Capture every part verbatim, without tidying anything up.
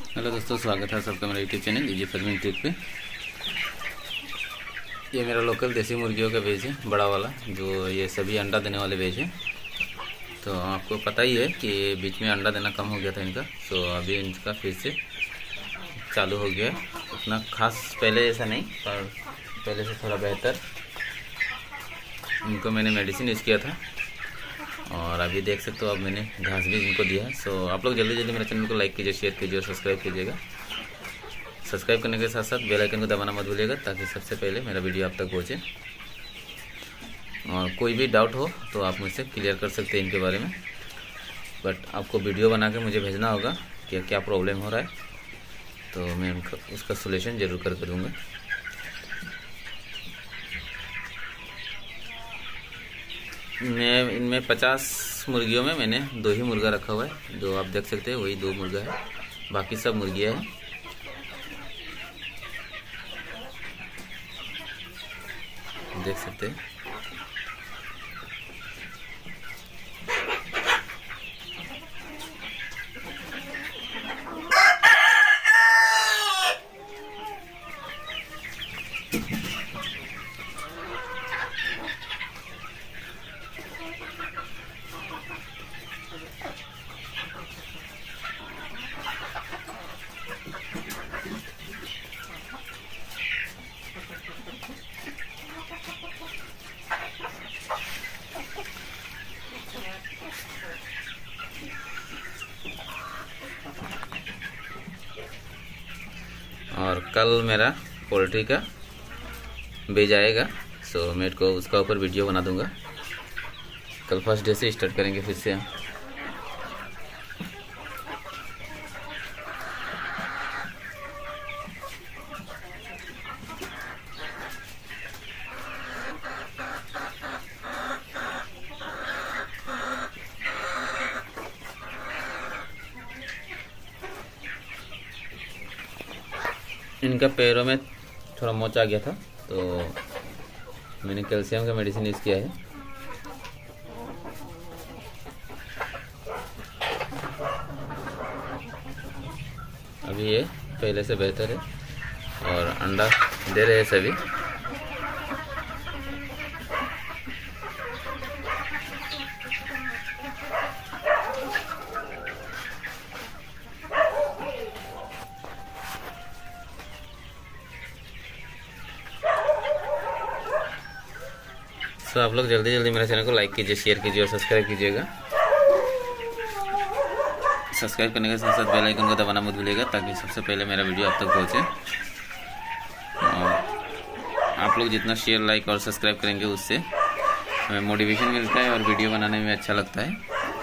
Hello दोस्तों, स्वागत है सबका मेरा YouTube channel easy farming trick पे। ये मेरा लोकल देसी मुर्गियों का बेच है, बड़ा वाला, जो ये सभी अंडा देने वाले बेच है। तो आपको पता ही है कि बीच में अंडा देना कम हो गया था इनका, तो अभी इनका फिर से चालू हो गया। उतना खास पहले ऐसा नहीं, पर पहले से थोड़ा बेहतर। इनको मैंने मेडिसिन यूज़ किया था और अभी देख सकते हो, अब मैंने घास भी इनको दिया है। सो आप लोग जल्दी जल्दी मेरे चैनल को लाइक कीजिए, शेयर कीजिए और सब्सक्राइब कीजिएगा। सब्सक्राइब करने के साथ साथ बेल आइकन को दबाना मत भूलिएगा, ताकि सबसे पहले मेरा वीडियो आप तक पहुँचे। और कोई भी डाउट हो तो आप मुझसे क्लियर कर सकते हैं इनके बारे में, बट आपको वीडियो बना के मुझे भेजना होगा कि क्या प्रॉब्लम हो रहा है, तो मैं उनका उसका सोल्यूशन ज़रूर कर दूँगा। मैं इनमें पचास मुर्गियों में मैंने दो ही मुर्गा रखा हुआ है, जो आप देख सकते हैं वही दो मुर्गा है, बाकी सब मुर्गियाँ हैं। देख सकते हैं। और कल मेरा पोल्ट्री का बेच आएगा, सो मैं को उसका ऊपर वीडियो बना दूंगा। कल फर्स्ट डे से स्टार्ट करेंगे फिर से हम। इनका पैरों में थोड़ा मोच आ गया था, तो मैंने कैल्शियम का मेडिसिन यूज़ किया है। अभी ये पहले से बेहतर है और अंडा दे रहे हैं सभी। तो आप लोग जल्दी जल्दी मेरे चैनल को लाइक कीजिए, शेयर कीजिए और सब्सक्राइब कीजिएगा। सब्सक्राइब करने के साथ साथ बेल आइकन को दबाना मत भूलिएगा, ताकि सबसे पहले मेरा वीडियो आप तक पहुंचे। और आप लोग जितना शेयर, लाइक और सब्सक्राइब करेंगे, उससे हमें मोटिवेशन मिलता है और वीडियो बनाने में अच्छा लगता है।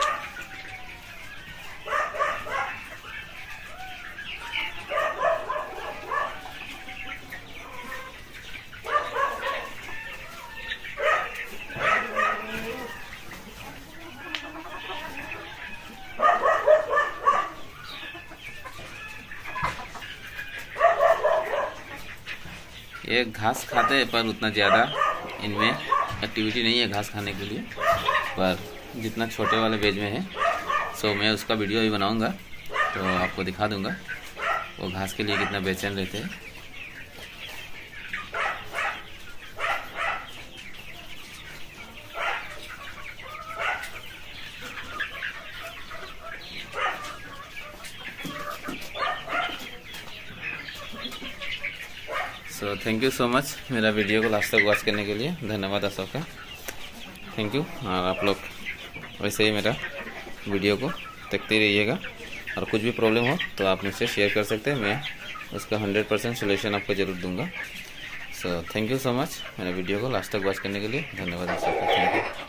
ये घास खाते हैं, पर उतना ज़्यादा इनमें एक्टिविटी नहीं है घास खाने के लिए, पर जितना छोटे वाले बेज में है, सो मैं उसका वीडियो भी बनाऊंगा, तो आपको दिखा दूंगा वो घास के लिए कितना बेचैन रहते हैं। So thank you so much मेरा वीडियो को लास्ट तक वॉच करने के लिए। धन्यवाद आप सबका, थैंक यू। और आप लोग वैसे ही मेरा वीडियो को देखते रहिएगा, और कुछ भी प्रॉब्लम हो तो आप मुझसे शेयर कर सकते हैं, मैं उसका हंड्रेड परसेंट सोल्यूशन आपको ज़रूर दूंगा। So thank you so much मेरा वीडियो को लास्ट तक वॉच करने के लिए। धन्यवाद आप सबका, थैंक यू।